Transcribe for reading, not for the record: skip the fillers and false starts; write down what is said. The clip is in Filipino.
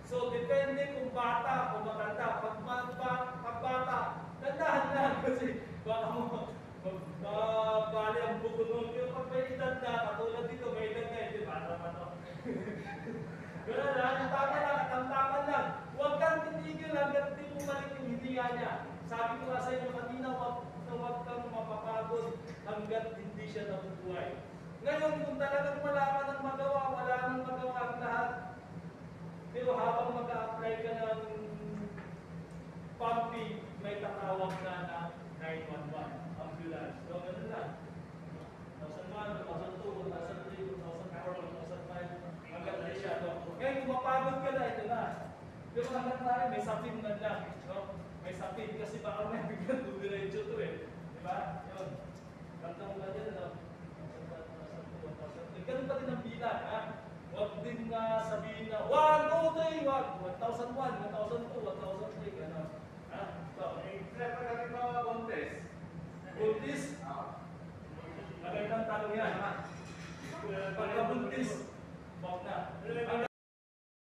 So, depende kung bata o matanda. Pag bata, tandahan lang kasi baka mo bali ang buko nun. Pero pag may edad na, katulad dito, may edad na, hindi bata pa to. Ganun lang, tama lang, katamtaman lang. Huwag kang titigil hanggang di bumalik yung hininga niya. Sabi ko nga sa inyo kanina, huwag kang mapapagod hanggat hindi siya nabubuhay. Ngayon, kung talagang wala ka nang magawa, wala nang magawa ang lahat, pero habang mag-a-apply ka ng pumping, may tatawag na 911, ambulance. So, ganun lang. 1,001, 1,002, 1,003, 1,004, 1,005, hanggang na siya. Ngayon, kung mapagod ka na, ito na. Pero hanggang tayo, may sapin na lang. No? May sapin kasi baka may biglang dumiretso to eh. Diba? Yun. Kanta mo ka dyan, no? Ganun pa din ang bilang, ha? Huwag din sabihin na 1, 2, 3, 1, 1,001, 1,002, 1,003, gano'n. Ha? So, Siyempre kami mga buntis. buntis? Magandang tanong yan, ha? Pagka buntis, bak na. Ang